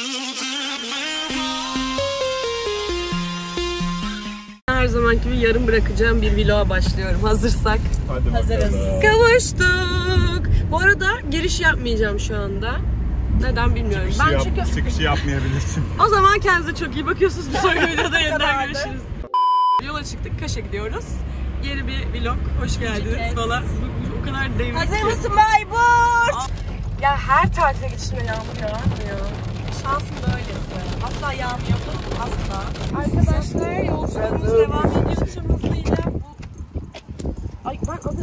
Her zamanki gibi yarım bırakacağım bir vloga başlıyorum. Hazırsak. Hadi hazırız. Kavuştuk. Bu arada giriş yapmayacağım şu anda. Neden bilmiyorum. Çıkışı yapmayabilirsin. O zaman kendinize çok iyi bakıyorsunuz. Bir sonraki videoda yeniden görüşürüz. Yola çıktık. Kaş'a gidiyoruz. Yeni bir vlog. Hoş geldiniz falan. O kadar devrik ki. Hazır mısın Bayburt? Ya her tatile gidişimde yağmur yağmıyor. Şansım böylesi. Asla yağmıyordu. Asla. Arkadaşlar yolculuğumuz devam ediyor tüm hızıyla. Ay ben adı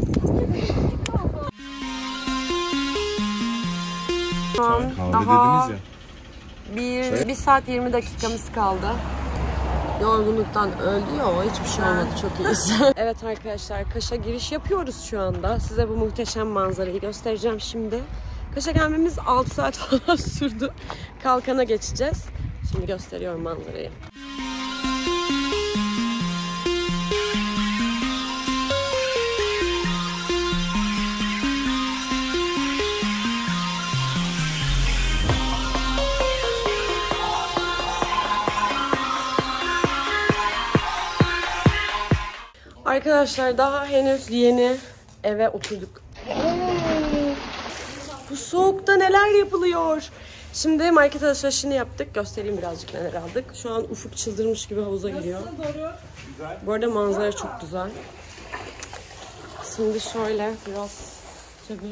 Şu an Kahve daha dediniz ya. bir saat 20 dakikamız kaldı. Yorgunluktan öldü ya, o hiçbir şey olmadı, çok iyiyiz. Evet arkadaşlar, Kaş'a giriş yapıyoruz şu anda. Size bu muhteşem manzarayı göstereceğim şimdi. Kaş'a gelmemiz 6 saat falan sürdü. Kalkan'a geçeceğiz. Şimdi gösteriyorum manzarayı. Arkadaşlar daha henüz yeni eve oturduk. Bu soğukta neler yapılıyor? Şimdi market alışverişini yaptık. Göstereyim birazcık neler aldık. Şu an Ufuk çıldırmış gibi havuza giriyor. Bu arada manzara çok güzel. Şimdi şöyle biraz tabii.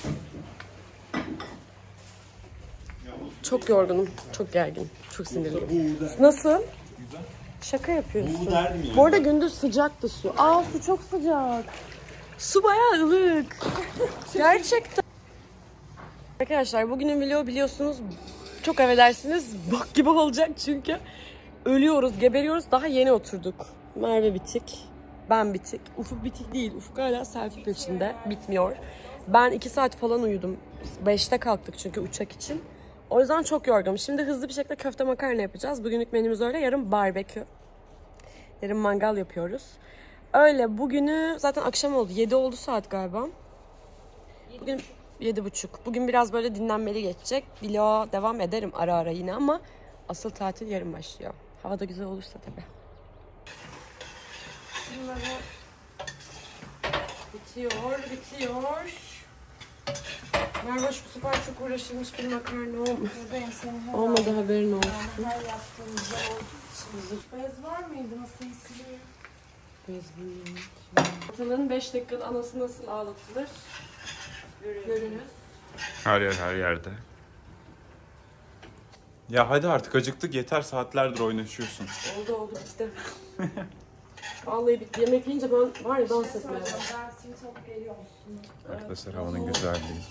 Çok yorgunum, çok gergin, çok sinirliyim. Nasıl? Şaka yapıyorsun. Bu arada gündüz sıcaktı su. Aa, su çok sıcak. Su bayağı ılık. Gerçekten. Arkadaşlar bugünün vlogu biliyorsunuz, çok affedersiniz, bok gibi olacak çünkü ölüyoruz, geberiyoruz. Daha yeni oturduk. Merve bitik, ben bitik. Ufuk bitik değil. Ufuk hala selfie peşinde. Bitmiyor. Ben 2 saat falan uyudum. 5'te kalktık çünkü uçak için. O yüzden çok yorgunum. Şimdi hızlı bir şekilde köfte makarna yapacağız. Bugünlük menümüz öyle. Yarın barbekü. Yarın mangal yapıyoruz. Öyle bugünü zaten akşam oldu. 7 oldu saat galiba. Bugün 7.30. Bugün biraz böyle dinlenmeli geçecek. Vloga devam ederim ara ara yine ama asıl tatil yarın başlıyor. Hava da güzel olursa tabii. Bunları bitiyor. Mervoş bu sefer çok uğraşılmış bir makarna olmadı. Olmadı, haberin olsun. her yaptığımızda olduğu için. Bez var mıydı? Masayı siliyor. Bez büyük. Atalığın 5 dakikada anası nasıl ağlatılır? Görünüz. Her yerde. Ya hadi artık acıktık, yeter, saatlerdir oynaşıyorsun. Oldu bitti. Vallahi bitti. Yemek yiyince ben var ya dans etmeye. Dersin çok geliyor musun? Arkadaşlar havanın güzelliği.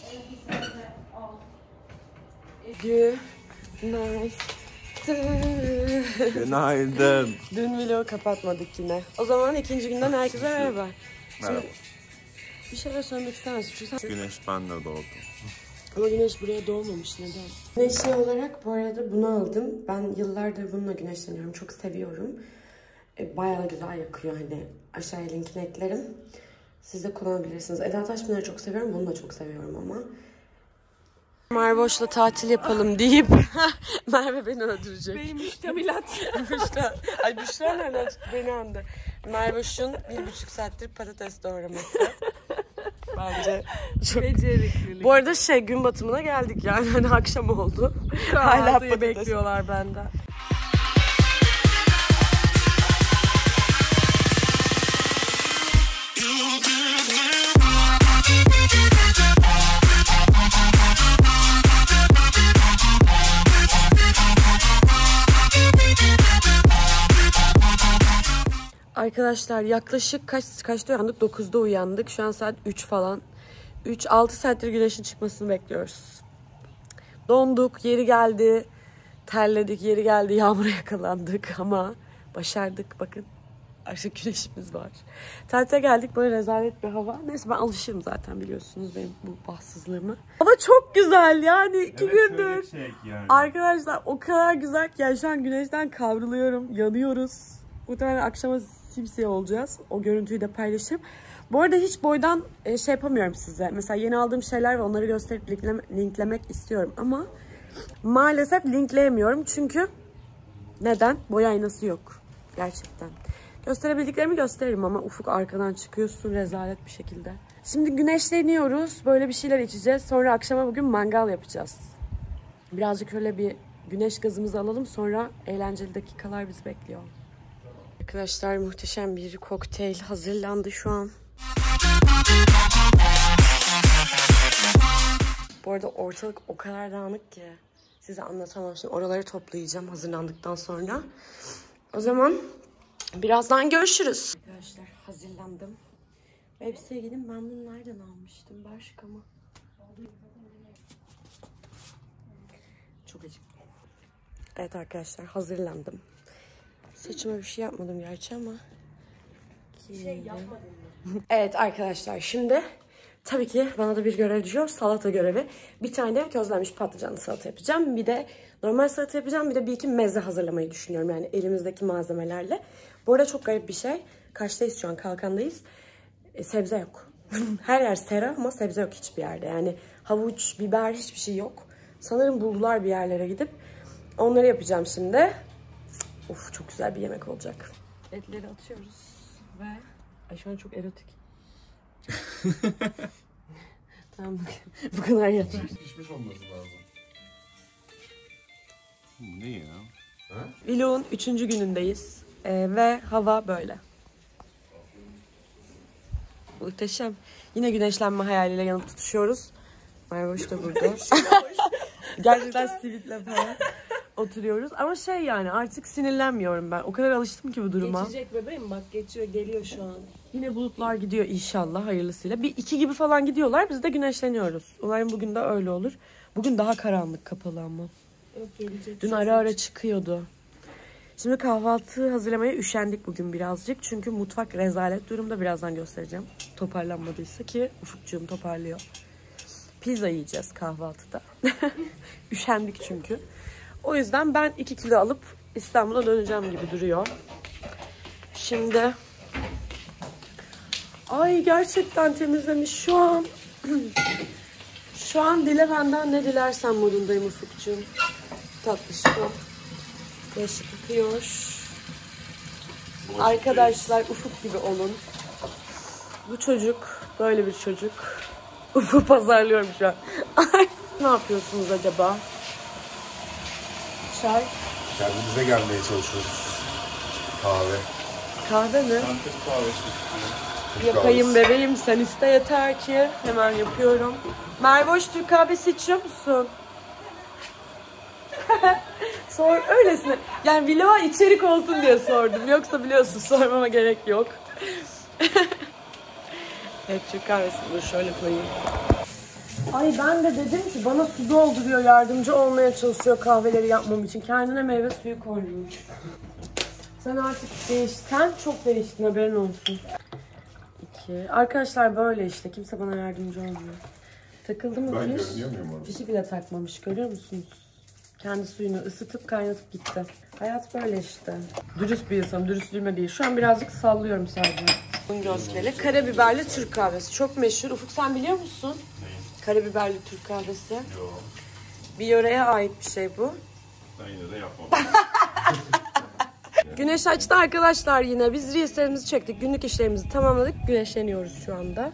Günaydın. Dün vlogu kapatmadık yine. O zaman ikinci günden herkese merhaba. Merhaba. Bir şeyler söylemek ister misin? Çünkü Güneş bende doğdu. ama güneş buraya doğmamış. Neden? Güneşli olarak bu arada bunu aldım. Ben yıllardır bununla güneşleniyorum. Çok seviyorum. Bayağı güzel yakıyor hani. Aşağıya linkini eklerim. Siz de kullanabilirsiniz. Eda Taşpınar'ı çok seviyorum. Bunu da çok seviyorum ama. Mervoş'la tatil yapalım deyip Merve beni öldürecek. Benim müştemilat. Ay Büşra nereden çıktı? Beni andı. Mervoş'un 1,5 saattir patates doğraması. Bence çok Beceriklilik. Bu arada gün batımına geldik yani. Hani akşam oldu. Hala patates bekliyorlar benden. Arkadaşlar yaklaşık kaçta uyandık? 9'da uyandık. Şu an saat 3 falan. 6 saattir güneşin çıkmasını bekliyoruz. Donduk, yeri geldi. Terledik, yeri geldi. Yağmura yakalandık ama başardık. Bakın artık güneşimiz var. Tatile geldik, böyle rezalet bir hava. Neyse ben alışırım zaten, biliyorsunuz benim bu bahtsızlığımı. Hava çok güzel yani 2 gündür. Yani. Arkadaşlar o kadar güzel ki yani şu an güneşten kavruluyorum. Yanıyoruz. Muhtemelen akşama simsiyah olacağız. O görüntüyü de paylaşayım. Bu arada hiç boydan yapamıyorum size. Mesela yeni aldığım şeyler ve onları gösterip linklemek istiyorum ama Maalesef linkleyemiyorum çünkü neden? Boya aynası yok. Gerçekten. Gösterebildiklerimi gösteririm ama Ufuk arkadan çıkıyorsun rezalet bir şekilde. Şimdi güneşleniyoruz. Böyle bir şeyler içeceğiz. Sonra akşama bugün mangal yapacağız. Birazcık öyle bir güneş gazımızı alalım. Sonra eğlenceli dakikalar bizi bekliyor. Arkadaşlar muhteşem bir kokteyl hazırlandı şu an. Bu arada ortalık o kadar dağınık ki size anlatamam. Şimdi oraları toplayacağım hazırlandıktan sonra. O zaman birazdan görüşürüz. Arkadaşlar hazırlandım. Ve sevgilim ben bunu nereden almıştım? Bershka mı? Çok acıktım. Evet arkadaşlar hazırlandım. Saçıma bir şey yapmadım gerçi ama. Bir şey yapmadın mı? Evet arkadaşlar şimdi tabii ki bana da bir görev düşüyor. Salata görevi. Bir tane közlenmiş patlıcanlı salata yapacağım. Bir de normal salata yapacağım. Bir de bir iki meze hazırlamayı düşünüyorum. Yani elimizdeki malzemelerle. Bu arada çok garip bir şey. Kaçtayız şu an? Kalkandayız. Sebze yok. Her yer sera ama sebze yok hiçbir yerde. Yani havuç, biber hiçbir şey yok. Sanırım buldular bir yerlere gidip. Onları yapacağım şimdi. Of çok güzel bir yemek olacak. Etleri atıyoruz ve... Ay şu an çok erotik. Tamam bu kadar yeter. Pişmiş olması lazım. Ne ya? Vlog'un 3. günündeyiz. Ve hava böyle. Muhteşem. Yine güneşlenme hayaliyle yanıp tutuşuyoruz. Mervoş da burada. Gerçekten sivitle falan oturuyoruz. Ama şey yani artık sinirlenmiyorum ben. O kadar alıştım ki bu duruma. Geçecek bebeğim bak geçiyor geliyor şu an. Yine bulutlar gidiyor inşallah hayırlısıyla. Bir 2 gibi falan gidiyorlar. Biz de güneşleniyoruz. Umarım bugün de öyle olur. Bugün daha karanlık kapalı ama. Yok gelecek. Dün ara ara çıkıyordu. Şimdi kahvaltı hazırlamaya üşendik bugün birazcık. Çünkü mutfak rezalet durumda. Birazdan göstereceğim. Toparlanmadıysa ki Ufukcuğum toparlıyor. Pizza yiyeceğiz kahvaltıda. Üşendik çünkü. O yüzden ben 2 kilo alıp İstanbul'a döneceğim gibi duruyor. Şimdi... Ay gerçekten temizlemiş şu an. Şu an dile benden ne dilersen modundayım Ufukcuğum. Tatlışım. Beşik yıkıyor. Arkadaşlar Ufuk gibi olun. Bu çocuk böyle bir çocuk. Ufuk pazarlıyorum şu an. Ne yapıyorsunuz acaba? Çay. Kendimize gelmeye çalışıyoruz. Kahve. Kahve mi? Antep kahvesi. Yapayım bebeğim sen iste yeter ki. Hemen yapıyorum. Mervoş Türk kahvesi içiyor musun? Sor öylesine. Yani vloga içerik olsun diye sordum. Yoksa biliyorsun sormama gerek yok. Evet Türk kahvesini dur şöyle koyayım. Ay ben de dedim ki bana su dolduruyor, yardımcı olmaya çalışıyor kahveleri yapmam için. Kendine meyve suyu koymuş. Sen artık sen çok değiştin haberin olsun. 2. Arkadaşlar böyle işte kimse bana yardımcı olmuyor. Takıldı mı Ben fiş? görünüyor muyum orada? Fişi bile takmamış görüyor musunuz? Kendi suyunu ısıtıp kaynatıp gitti. Hayat böyle işte. Dürüst bir insan, dürüstlüğüme değil. Şu an birazcık sallıyorum sadece. Gözleri. Karabiberli Türk kahvesi. Çok meşhur. Ufuk sen biliyor musun? Karabiberli Türk kahvesi. Yok. Bir yöreye ait bir şey bu. Ben yine de yapmam. Güneş açtı arkadaşlar yine. Biz reelslerimizi çektik. Günlük işlerimizi tamamladık. Güneşleniyoruz şu anda.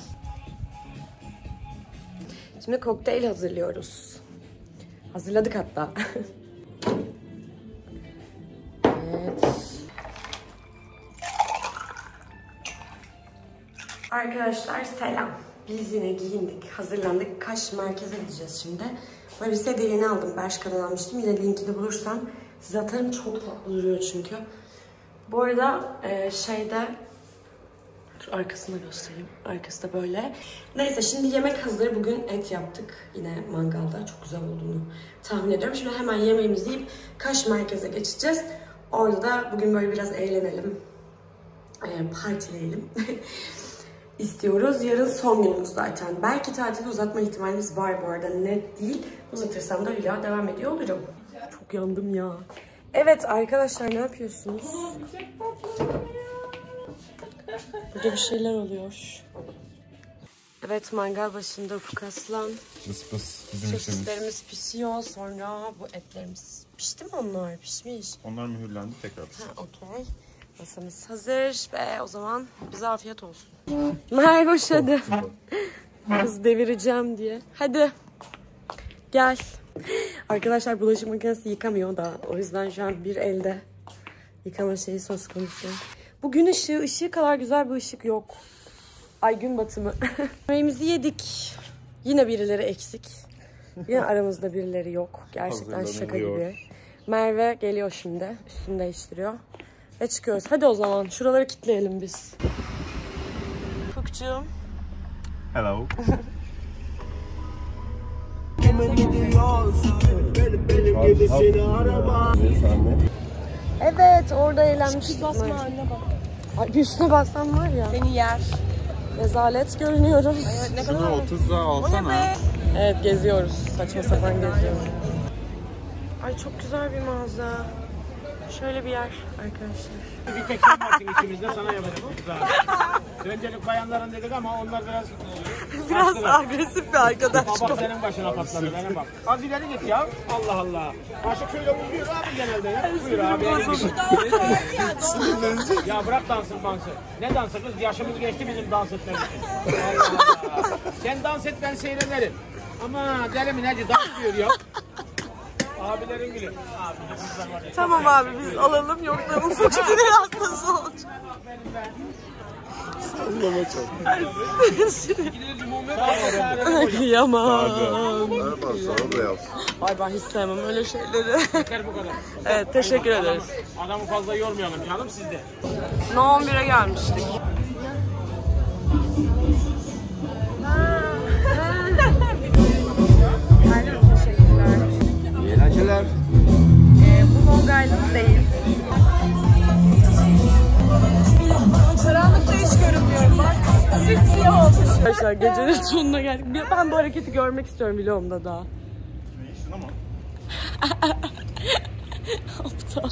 Şimdi kokteyl hazırlıyoruz. Hazırladık hatta. Evet. Arkadaşlar selam. Biz yine giyindik, hazırlandık. Kaş merkeze gideceğiz şimdi. Böyle bir de yeni aldım. Bershka'dan almıştım. Yine linkini bulursam size atarım. Çok tatlı duruyor çünkü. Bu arada şeyde... Dur arkasını göstereyim. Arkası da böyle. Neyse şimdi yemek hazır. Bugün et yaptık. Yine mangalda. Çok güzel olduğunu tahmin ediyorum. Şimdi hemen yemeğimizi yiyip Kaş merkeze geçeceğiz. Orada da bugün böyle biraz eğlenelim. Partileyelim. istiyoruz. Yarın son günümüz zaten. Belki tatili uzatma ihtimalimiz var bu arada. Net değil. Uzatırsam da vloga devam ediyor olurum. Çok yandım ya. Evet arkadaşlar ne yapıyorsunuz? Burada bir şeyler oluyor. Evet, mangal başında Ufuk Aslan. Pıs pıs bizim işimiz. Sosislerimiz pişiyor. Sonra bu etlerimiz pişti mi onlar? Pişmiş. Onlar mühürlendi tekrar. Ha, okey. Masamız hazır ve o zaman bize afiyet olsun. Merhoş hadi. Kız devireceğim diye. Hadi. Gel. Arkadaşlar bulaşık makinesi yıkamıyor da. O yüzden şu an bir elde yıkama şeyi söz konusu. Bu gün ışığı kadar güzel bir ışık yok. Ay gün batımı. Yemeğimizi yedik. Yine birileri eksik. Yine aramızda birileri yok. Gerçekten şaka gibi. Merve geliyor şimdi. Üstünü değiştiriyor. Ve çıkıyoruz. Hadi o zaman. Şuraları kilitleyelim biz. Fukcuğum. Hello. Evet, orada eğlenmiştik. Basma anne bak. Ay, bir üstüne bassam var ya. Seni yer. Rezalet görünüyoruz. Ne Şunu kadar 30'a alsana. Evet, geziyoruz. Saçma sapan geziyoruz. Ay çok güzel bir mağaza. Şöyle bir yer arkadaşlar. Bir tek sen varsın içimizde, sana yapacağım. Öncelik bayanların dedik ama onlar Biraz agresif bir arkadaş. bak senin başına patladı, benim bak. Az ileri git ya. Allah Allah. Aşık şöyle uzuyor abi genelde ya. Buyur abi. Ya bırak dansın. Ne dansı kız? Yaşımız geçti bizim dans etmemiz için. Allah Allah. Sen dans et, ben seyrederim. Ama deli mi neci dans diyor ya. Abilerin gülü. Tamam abi biz alalım yoksa Ufuk bir hastası olacak. Sallama çok. Kıyamam. Merhaba, sana da yapsın. Ay ben hiç sevmem öyle şeyleri. Yeter bu kadar. Evet teşekkür ederiz. Adamı fazla yormayalım canım, sizde. No 11'e gelmiştik. İyi eğlenceler. Bu Long değil. Karanlıkta hiç görünmüyorum bak. Simsiyah olmuş. Arkadaşlar gecenin sonuna geldik. Ben bu hareketi görmek istiyorum vlogumda daha. Şuna mı? Aptal.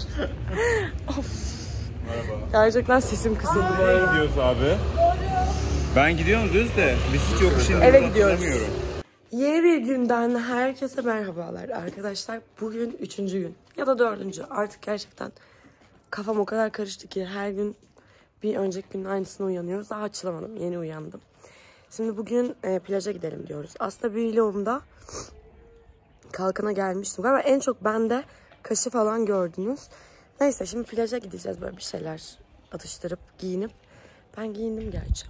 Merhaba. Gerçekten sesim kısıldı bu Nereye arada. gidiyoruz abi? Ben gidiyorum düz de biz hiç yokuş indiğimizi Eve gidiyoruz. hatırlamıyorum. Yeni bir günden herkese merhabalar arkadaşlar. Bugün 3. gün ya da 4. Artık gerçekten kafam o kadar karıştı ki her gün bir önceki günün aynısına uyanıyoruz. Daha açılamadım, yeni uyandım. Şimdi bugün plaja gidelim diyoruz. Aslında bir vlogumda Kalkan'a gelmiştim. Galiba en çok bende kaşı falan gördünüz. Neyse şimdi plaja gideceğiz, böyle bir şeyler atıştırıp giyinip. Ben giyindim gerçi.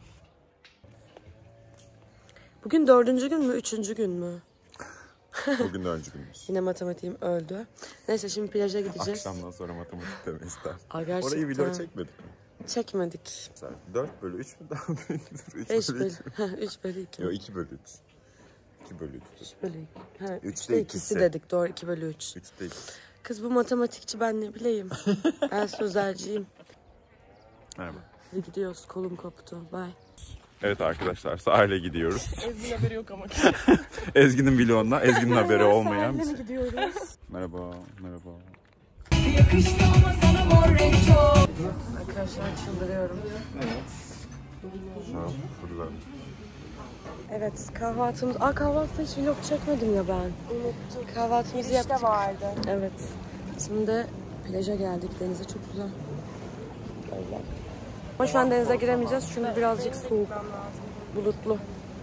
Bugün 4. gün mü 3. gün mü? Bugün de önce günümüz. Yine matematiğim öldü. Neyse şimdi plaja gideceğiz. Akşamdan sonra matematik deme ister. Aa, gerçekten. Orayı video çekmedik mi? Çekmedik. Sen 4 bölü 3 mü daha büyüktür? 3 5 bölü bölü 2. 3 bölü 2. Yok 2 bölü 3. 2 bölü 3. 3 bölü 2. Ha, 3'te 3'te ikisi. 2'si dedik, doğru, 2 bölü 3. 3'te 2. Kız bu matematikçi, ben ne bileyim. Ben sözelciyim. Merhaba. Hadi gidiyoruz, kolum koptu. Bye. Evet arkadaşlar sahile gidiyoruz. Ezgi'nin haberi yok ama. Ezgi'nin vlogunda, Ezgi'nin haberi olmayan. Sahile mi gidiyoruz? Merhaba, merhaba. Arkadaşlar çıldırıyorum. Burada. Evet kahvaltımız... kahvaltıda hiç vlog çekmedim ya ben. Unuttum. Kahvaltımızı yaptık. vardı. Evet. Şimdi plaja geldik. Denize çok güzel. Böyle. Ama şu an denize giremeyeceğiz çünkü birazcık soğuk. Bulutlu.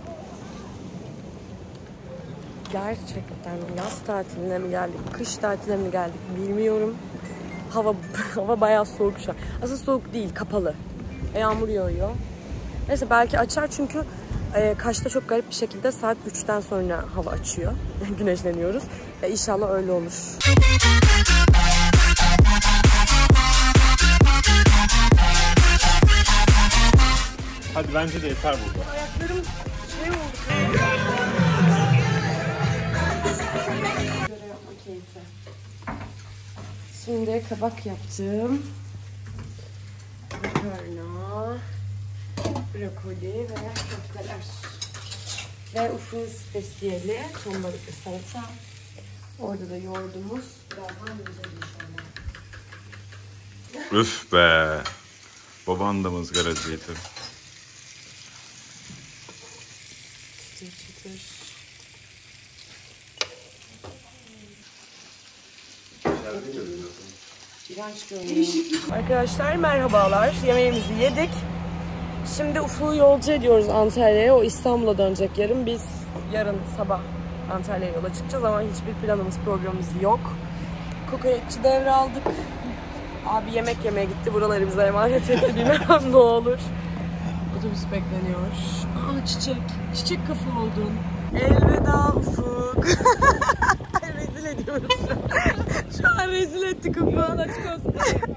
Gerçekten yaz tatiline mi geldik, kış tatiline mi geldik bilmiyorum. Hava bayağı soğuk şu an. Aslında soğuk değil, kapalı. Yağmur yağıyor. Neyse belki açar çünkü Kaş'ta çok garip bir şekilde saat 3'ten sonra hava açıyor. Güneşleniyoruz. İnşallah öyle olur. Hadi bence de yeter burada. Ayaklarım şey oldu. Şimdi kabak yaptım. Makarna, brokoli ve köfteler. Ve Ufuk'un spesiyeli ton balıklı salata. Orada da yoğurdumuz. Birazdan yiyeceğiz inşallah. Üf be. Baban da mızgaracıydı. İğrenç görünüyor. Arkadaşlar merhabalar. Yemeğimizi yedik. Şimdi Ufuk'u yolcu ediyoruz Antalya'ya. O İstanbul'a dönecek yarın. Biz yarın sabah Antalya'ya yola çıkacağız ama hiçbir planımız, programımız yok. Kokoreççi devraldık. Abi yemek yemeye gitti. Buraları bize emanet etti. Bilmem ne olur. Otobüs bekleniyor. Aa çiçek. Çiçek kafa oldun. Elveda Ufuk. Rezil ediyoruz. Şu an rezil ettik Ufuk. Açık olsun.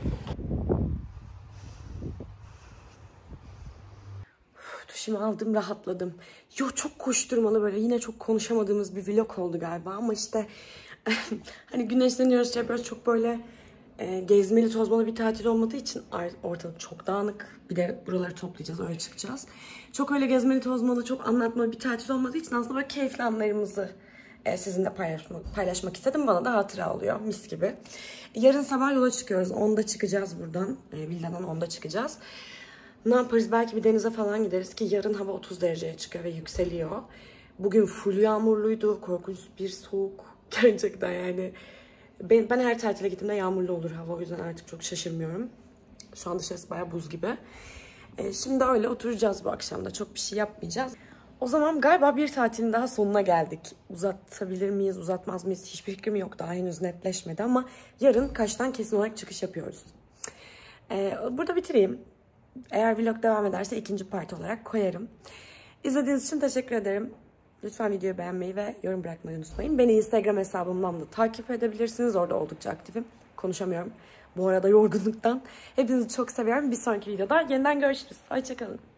Duşumu aldım, rahatladım. Çok koşturmalı böyle yine çok konuşamadığımız bir vlog oldu galiba ama işte hani güneşleniyoruz, yapıyoruz çok böyle gezmeli, tozmalı bir tatil olmadığı için ortalık çok dağınık. Bir de buraları toplayacağız, öyle çıkacağız. Çok öyle gezmeli, tozmalı, çok anlatmalı bir tatil olmadığı için aslında böyle keyifli anlarımızı sizinle paylaşmak istedim. Bana da hatıra oluyor, mis gibi. Yarın sabah yola çıkıyoruz. 10'da çıkacağız buradan. Villadan 10'da çıkacağız. Ne yaparız? Belki bir denize falan gideriz ki yarın hava 30 dereceye çıkıyor ve yükseliyor. Bugün full yağmurluydu. Korkunç bir soğuk. Gerçekten yani. Ben her tatile gittiğimde yağmurlu olur hava. O yüzden artık çok şaşırmıyorum. Şu an dışarısı bayağı buz gibi. Şimdi öyle oturacağız bu akşam da. Çok bir şey yapmayacağız. O zaman galiba bir tatilin daha sonuna geldik. Uzatabilir miyiz, uzatmaz mıyız? Hiçbir fikrim yok. Daha henüz netleşmedi ama yarın Kaş'tan kesin olarak çıkış yapıyoruz. Burada bitireyim. Eğer vlog devam ederse ikinci part olarak koyarım. İzlediğiniz için teşekkür ederim. Lütfen videoyu beğenmeyi ve yorum bırakmayı unutmayın. Beni Instagram hesabımdan da takip edebilirsiniz. Orada oldukça aktifim. Konuşamıyorum bu arada yorgunluktan. Hepinizi çok seviyorum. Bir sonraki videoda yeniden görüşürüz. Hoşçakalın.